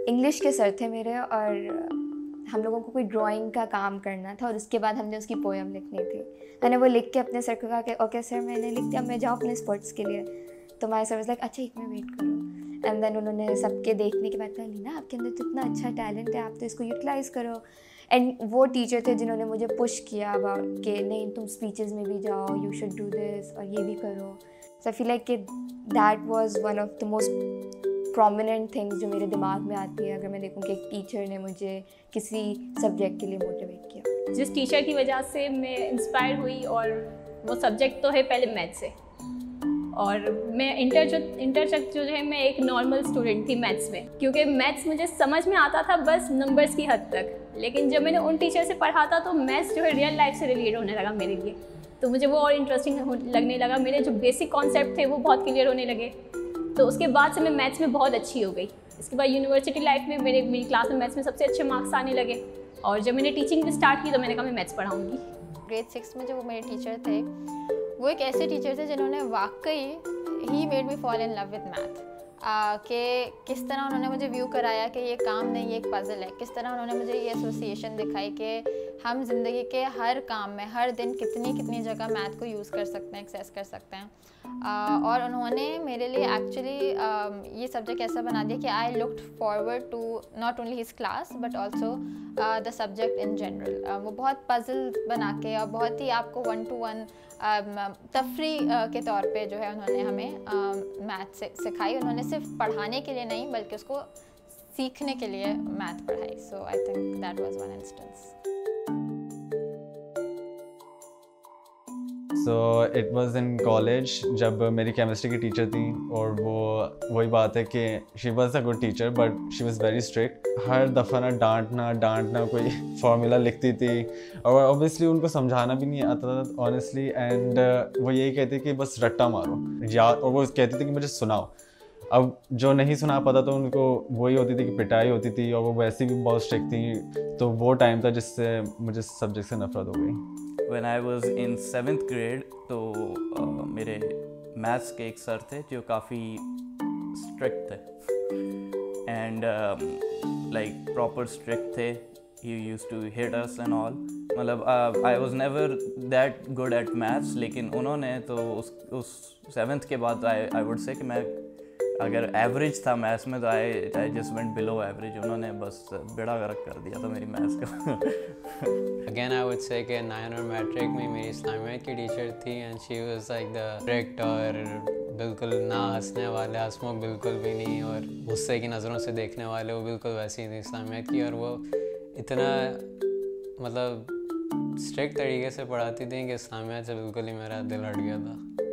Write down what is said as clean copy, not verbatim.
English के sir थे मेरे, और हम लोगों को कोई ड्राइंग का काम करना था और उसके बाद हमने उसकी पोएम लिखनी थी। मैंने वो लिख के अपने सर को कहा कि ओके सर मैंने लिख दिया, मैं जाऊँ अपने स्पोर्ट्स के लिए। तो माय सर वाज लाइक अच्छा 1 मिनट वेट करो। एंड देन उन्होंने सबके देखने के बाद कहा लीना आपके अंदर तो इतना अच्छा टैलेंट है, आप तो इसको यूटिलाइज़ करो। एंड वो टीचर थे जिन्होंने मुझे पुश किया अबाउट कि नहीं तुम स्पीचेस में भी जाओ, यू शुड डू दिस और ये भी करो। सो आई फील लाइक कि that was one of the most prominent things जो मेरे दिमाग में आती है अगर मैं देखूँ कि एक टीचर ने मुझे किसी सब्जेक्ट के लिए मोटिवेट किया। जिस टीचर की वजह से मैं इंस्पायर हुई, और वो सब्जेक्ट तो है पहले मैथ से, और मैं इंटर तक जो है मैं एक नॉर्मल स्टूडेंट थी मैथ्स में, क्योंकि मैथ्स मुझे समझ में आता था बस नंबर्स की हद तक। लेकिन जब मैंने उन टीचर से पढ़ा था तो मैथ्स जो है रियल लाइफ से रिलेट होने लगा मेरे लिए, तो मुझे वो और इंटरेस्टिंग लगने लगा। मेरे जो बेसिक कॉन्सेप्ट थे वो बहुत क्लियर होने लगे, तो उसके बाद से मैं मैथ्स में बहुत अच्छी हो गई। इसके बाद यूनिवर्सिटी लाइफ में मेरी क्लास में मैथ्स में सबसे अच्छे मार्क्स आने लगे, और जब मैंने टीचिंग भी स्टार्ट की तो मैंने कहा मैं मैथ्स पढ़ाऊँगी। ग्रेड 6 में जो वो मेरे टीचर थे वो एक ऐसे टीचर थे जिन्होंने वाकई ही made me fall in love with math. कि किस तरह उन्होंने मुझे व्यू कराया कि ये काम नहीं, ये एक पज़ल है। किस तरह उन्होंने मुझे ये एसोसिएशन दिखाई कि हम ज़िंदगी के हर काम में हर दिन कितनी कितनी जगह मैथ को यूज़ कर सकते हैं, एक्सेस कर सकते हैं। और उन्होंने मेरे लिए एक्चुअली ये सब्जेक्ट ऐसा बना दिया कि I looked forward to not only his class but also the subject in general. वो बहुत पज़ल बना के और बहुत ही आपको 1-to-1 तफरी के तौर पे जो है उन्होंने हमें मैथ सिखाई। उन्होंने सिर्फ पढ़ाने के लिए नहीं बल्कि उसको सीखने के लिए मैथ पढ़ाई। So I think that was one instance. So it was in college जब मेरी केमिस्ट्री की टीचर थी, और वही बात है कि she was a good teacher but she was very strict. हर दफ़ा ना डांटना कोई फार्मूला लिखती थी, और ऑब्वियसली उनको समझाना भी नहीं आता था ऑनेस्टली। एंड वो यही कहती कि बस रट्टा मारो याद, और वो कहती थी कि मुझे सुनाओ। अब जो नहीं सुना पाता तो उनको वही होती थी कि पिटाई होती थी, और वो वैसे भी बहुत स्ट्रिक्ट थी। तो वो टाइम था जिससे मुझे सब्जेक्ट से नफरत हो गई। When I was in 7th grade तो मेरे मैथ्स के एक सर थे जो काफ़ी स्ट्रिक्ट थे, एंड लाइक प्रॉपर स्ट्रिक्ट थे। He used to hit us and all। मतलब I was never that good at maths, लेकिन उन्होंने तो उस 7th के बाद I would say कि मैं अगर एवरेज था मैथ्स में तो I just went below average. उन्होंने बस बेड़ा गर्क कर दिया था मेरी मैथ्स का। अगेन आई वुड से कि 9 और मैट्रिक में मेरी इस्लामियत की टीचर थी, and she was like the strict, और बिल्कुल ना हंसने वाले, हंसमुख बिल्कुल भी नहीं, और गुस्से की नज़रों से देखने वाले, वो बिल्कुल वैसी थी इस्लामियत की। और वो इतना मतलब स्ट्रिक्ट तरीके से पढ़ाती थी कि इस्लामियत से बिल्कुल ही मेरा दिल हट गया था।